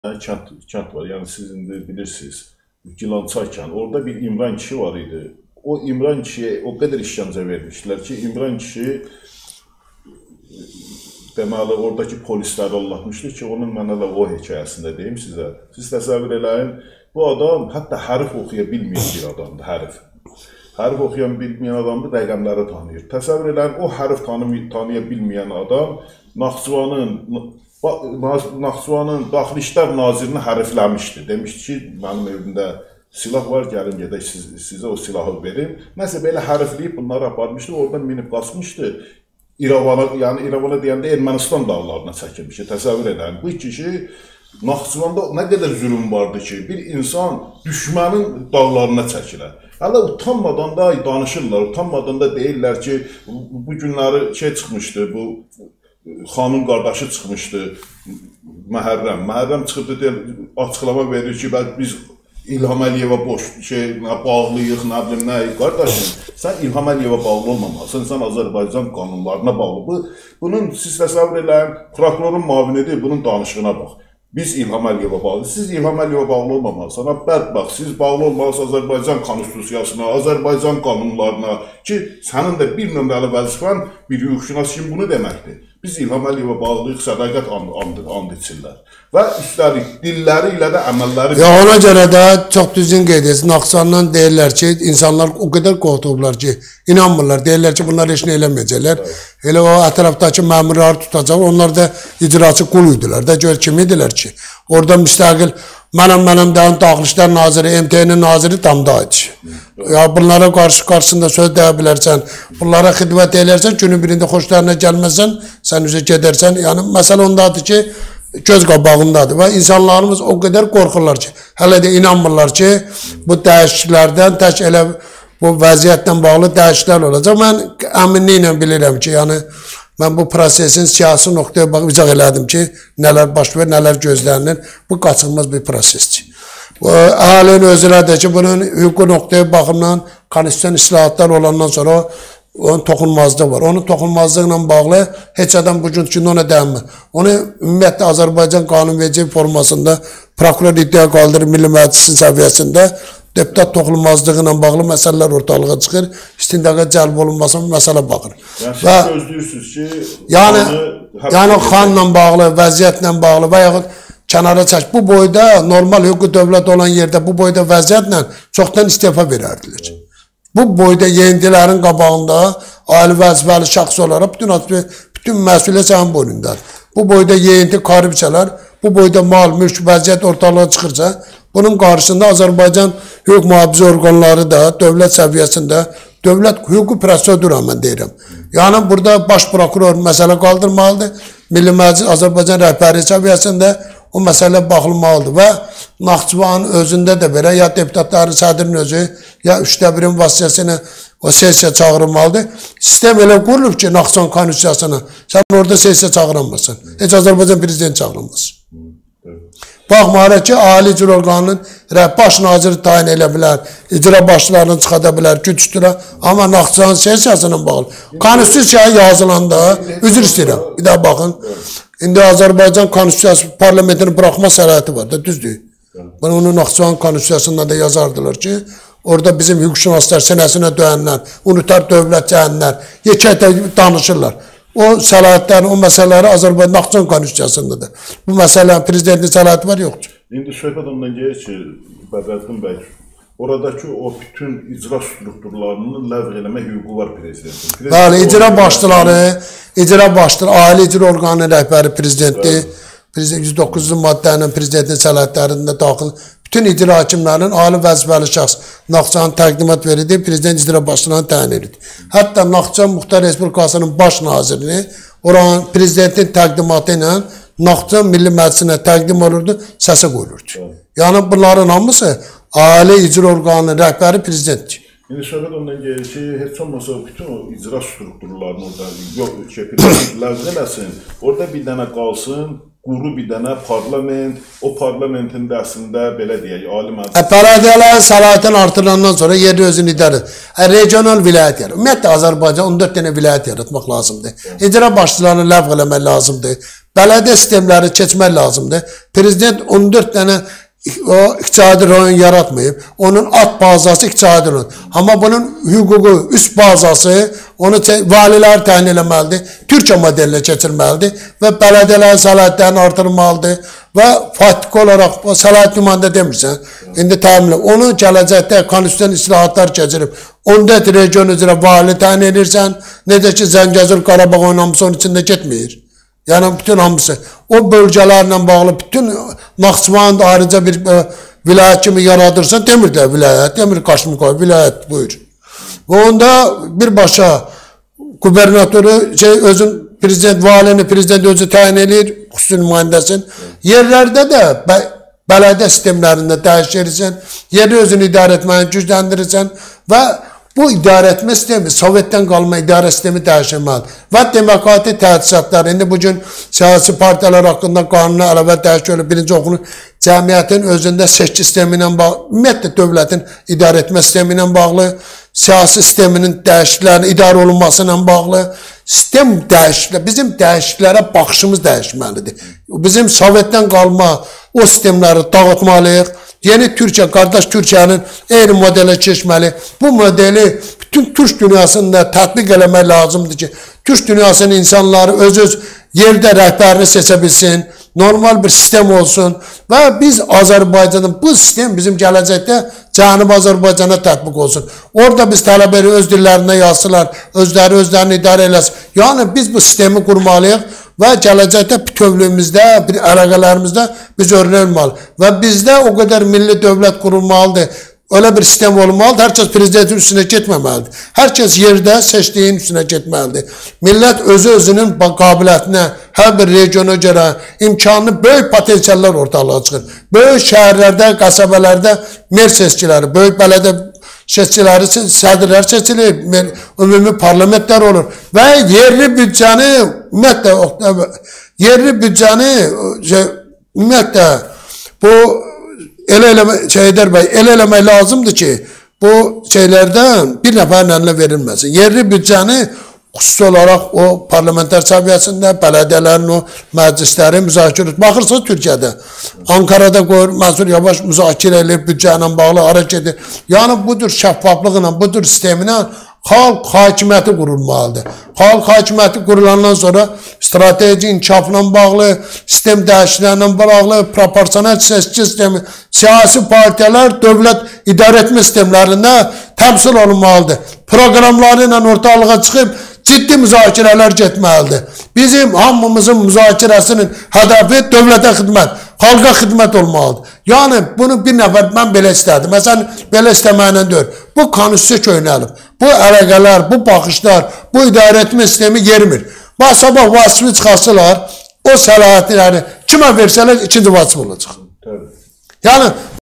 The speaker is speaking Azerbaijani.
Kənd var, yəni siz indi bilirsiniz, Gilançay kəndi. Orada bir İmran kişi var idi. O İmran kişiyə o qədər işgəncə vermişdilər ki, İmran kişi deməli, oradakı polisləri anlatmışdı ki, onun mənə də o hekayəsində deyim sizə. Siz təsəvvür eləyin, bu adam hətta hərf oxuya bilməyən bir adamdır, hərf. Hərf oxuyan bilməyən adamdır, rəqəmləri tanıyır. Təsəvvür eləyin, o hərf tanıya bilməyən adam Naxçıvanın Daxili İşlər Nazirini hərfləmişdi. Demişdi ki, mənim evimdə silah var, gəlin gedək sizə o silahı verim. Nəsə belə hərfləyib bunları aparmışdı, oradan minib qaçmışdı. Yəni İrəvana deyəndə Ermənistan dağlarına çəkilmişdi, təsəvvür edin. Bu kişi Naxçıvanda nə qədər zülüm vardı ki, bir insan düşmənin dağlarına çəkilir. Hələ utanmadan da danışırlar, utanmadan da deyirlər ki, bu günləri çıxmışdı, bu xanın qardaşı çıxmışdı, Məhərrəm çıxıbdı, açıqlama verir ki, biz İlham Əliyevə bağlıyıq, nə bilim nə, qardaşım, sən İlham Əliyevə bağlı olmamalısın, sən Azərbaycan qanunlarına bağlı. Bunun, siz təsəvvür eləyin, prokurorun mavinidir, bunun danışığına bax. Biz İlham Əliyevə bağlı, siz İlham Əliyevə bağlı olmamalısınız, bədbax, siz bağlı olmalısınız Azərbaycan konstitusiyasına, Azərbaycan qanunlarına ki, sənin də bir nömrəli vəzifən bir hüquqşünas kimi bunu deməkdir. Biz İlham Əliyevə bağlıyıq, sədaqət and içirlər. Və üstəlik, dilləri ilə də əməlləri... Ya ona görə də çox düzgün qeyd etsin, Naxçıvandan deyirlər ki, insanlar o qədər qorxublar ki, inanmırlar, deyirlər ki, bunlar heç nə eləməyəcəklər. Elə o ətrafdakı məmurları tutacaq, onlar da icraçı qul idilər də, gör kim idilər ki, orada müstəqil, mənim Daxili İşlər Naziri, MTN-nin naziri tamda idi. Ya bunlara qarşısında söz deyə bilərsən, bunlara xidmət edərsən, günün birində xoşlarına gəlməsən, sən üzə gedərsən. Yəni, məsələ ondadır ki, göz qabağındadır və insanlarımız o qədər qorxurlar ki, hələ də inanmırlar ki, bu dəyişiklərdən, tək elə bu vəziyyətlə bağlı dəyişiklər olacaq. Mən əminliklə bilirəm ki, yəni, mən bu prosesin siyasi noktaya baxıb izah elədim ki, nələr baş verir, nələr gözlənilir, bu qaçılmaz bir prosesdir. Əhalinin özünə də ki, bunun hüquqi noktaya baxımdan konstitusiyon islahatlar olandan sonra onun toxunmazlığı var. Onun toxunmazlığı ilə bağlı heç adam bugün ki, ona dəyinmir. Onu ümumiyyətlə Azərbaycan qanunverici formasında prokuror iddia qaldırır Milli Məclisin səviyyəsində deputat toxunmazlığı ilə bağlı məsələlər ortalığa çıxır, istintaqa cəlb olunmasına məsələ baxır. Yəni siz gözləyirsiniz ki, yəni xanla bağlı, vəziyyətlə bağlı və yaxud kənara çək. Bu boyda normal hüquqi dövlət olan yerdə bu boyda vəziyyətlə çoxdan istifa verərdilər. Bu boyda yenidilərin qabağında ali vəzifəli şəxs olaraq bütün məsuliyyət sənin boynundadır. Bu boyda yenidi korrupsiyalar, bu boyda mal, mülk, vəziyyət ortalığa çıxırsa, bunun qarşısında Azərbaycan hüquq mühafizə orqanları da dövlət səviyyəsində dövlət hüquqi prosedura mən deyirəm. Yəni burada baş prokuror məsələ qaldırmalıdır. Milli Məclis Azərbaycan rəhbəri səviyyəsində o məsələ baxılmalıdır və Naxçıvanın özündə də belə ya deputatların sədrin özü ya 3/1-in vasitəsilə o sessiya çağırılmalıdır. Sistem elə qurulub ki, Naxçıvan konstitusiyasına sən orada sessiya çağıramazsın. Heç Azərbaycan prezidenti çağıramaz. Baxmayaraq ki, Ali İcra Orqanının baş naziri tayin edə bilər, icra başçılarını çıxada bilər, gücdürə. Amma Naxçıvan sessiyasına bağlı. Konstitusiyaya yazılanda, üzr istəyirəm, bir daha baxın. İndi Azərbaycan konstitusiyası parlamentini buraxma sərayəti var da, düzdür. Bunu Naxçıvan konstitusiyasında da yazardılar ki, orada bizim hüquqşünaslar sinəsinə döyənlər, unutar dövlət cəhənlər, yekətə danışırlar. O sərayətlərin, o məsələləri Azərbaycan Naxçıvan konstitusiyasındadır. Bu məsələnin prezidentin sərayəti var, yoxdur. İndi söhbət ondan gəlir ki, Bədəddin bəy, oradakı o bütün icra strukturlarını ləğv eləmək hüququ var prezidentin. Bəli, icra başları, ali icra orqanının rəhbəri prezidentdir. 109-cu maddə ilə prezidentin sərayətlərində daxil bütün icra hakimlərinin ali vəzifəli şəxs Naxçıvan təqdimat verildi, prezident icra başçılarını təyin edir. Hətta Naxçıvan Muxtar Respublikasının baş nazirini oranın prezidentin təqdimatı ilə Naxçıvan Milli Məclisinə təqdim olurdu, səsə qoyulurdu. Yəni bunların hamısı ali icra orqanının rəhbəri prezidentdir. İndi söhbət ondan gəlir ki, heç olmasa bütün o icra strukturlarını orada ləğv eləsin, orada bir dənə qalsın, quru bir dənə parlament, o parlamentin də əslində belə deyək, ali məclis. Belediyələrin səlahiyyətini artırılandan sonra yeri özünü idarə edir. Regional vilayət yaratır. Ümumiyyətlə Azərbaycan 14 dənə vilayət yaratmaq lazımdır. İcra başçılarını ləğv eləmək lazımdır. Bələdiyyə sistemləri keçmək lazımdır. Prezident 14 dənə o iqtisadi rayon yaratmayıb. Onun alt bazası iqtisadi rayon. Amma bunun hüququ, üst bazası onu valilər təyin eləməlidir. Türkiyə modelinə keçirməlidir və bələdiyyələrin səlahiyyətlərini artırmalıdır və faktiki olaraq səlahiyyət nümayəndə demirsən. İndi təminlə onu gələcəkdə konstitusiyon islahatlar keçirib 14 region üzrə vali təyin edirsən. Necə ki Zəngəzur, Qarabağ hamısı onun içində getmir. Yəni bütün hamısı o bölgələrlə bağlı bütün Naxçıvanın ayrıca bir vilayət kimi yaradırsan demir də vilayət, demir Kaşmikoy vilayət buyur. Və onda birbaşa qubernatoru özün prezident valini prezident özü təyin edir, xüsusi nümayəndəsin. Yerlərdə də bələdiyyə sistemlərində dəyişirsən, yeri özünü idarə etməyi gücləndirirsən və bu idarə etmə sistemi, Sovetdən qalma idarə sistemi dəyişilməlidir. Və demokratik təsisatlar, indi bugün siyasi partiyalar haqqında qanuna əlavə dəyişilir, birinci oxunur, cəmiyyətin özündə seçki sistemi ilə bağlı, ümumiyyətlə dövlətin idarə etmə sistemi ilə bağlı, siyasi sisteminin dəyişikliklərin idarə olunması ilə bağlı, sistem dəyişikliklər, bizim dəyişikliklərə baxışımız dəyişməlidir. Bizim Sovetdən qalma o sistemləri dağıtmalıyıq. Yeni Türkiye, kardeş Türkiye'nin eyni modele keçməli. Bu modeli bütün Türk dünyasında tətbiq eləmək lazımdır ki, Türk dünyasının insanları öz yerdə rəhbərini seçə bilsin, normal bir sistem olsun və biz Azərbaycanın bu sistem bizim gələcəkdə Cənubi Azərbaycana tətbiq olsun. Orada biz tələbələri öz dillərində yazsınlar, özlərini idarə eləsin. Yəni biz bu sistemi qurmalıyıq və gələcəkdə bütövlüyümüzdə, bir əlaqələrimizdə biz öyrənilməli. Və bizdə o qədər milli dövlət qurulmalıdır. Öyle bir sistem olmalıdır. Herkes prezidentin üstüne gitmemelidir. Herkes yerde seçtiğin üstüne gitmelidir. Millet özünün qabiliyyətinə, hər bir regiona görə imkanlı böyük potensiallar ortalığa çıxır. Böyük şəhərlərdə, qəsəbələrdə mer seçkiləri, böyük bələdiyyə seçkiləri, sədrlər seçilir, ümumi parlamentlər olur. Və yerli büdcəni, ümumiyyətlə, yerli büdcəni, ümumiyyətlə, bu el eləmək lazımdır ki, bu şeylərdən bir nəfərin əlinə verilməsin. Yerli büdcəni xüsusi olaraq o parlamenter səviyyəsində, bələdiyyələrin o məclisləri müzakirə. Baxırsınız Türkiyədə, Ankara'da qoyur, Mansur Yavaş müzakirə edir, büdcə ilə bağlı hərəkət edir. Yəni budur şəffaflıqla, budur sisteminə xalq hakimiyyəti qurulmalıdır. Xalq hakimiyyəti qurulandan sonra strateji inkişafla bağlı, sistem dəyişikliklərlə bağlı, proporsional seçki sistemi, siyasi partiyalar dövlət idarə etmə sistemlərində təmsil olunmalıdır. Proqramları ilə ortalığa çıxıb ciddi müzakirələr getməlidir. Bizim hamımızın müzakirəsinin hədəfi dövlətə xidmət, xalqa xidmət olmalıdır. Yəni bunu bir nəfər mən belə istədim. Məsələn, belə istəməklə deyil. Bu konstitusiya köynəlib. Bu əlaqələr, bu baxışlar, bu idarə etmə sistemi yermir. Və sabah vasifi çıxarsılar, o səlahiyyətləri kimə versələr ikinci vasif olacaq. Yəni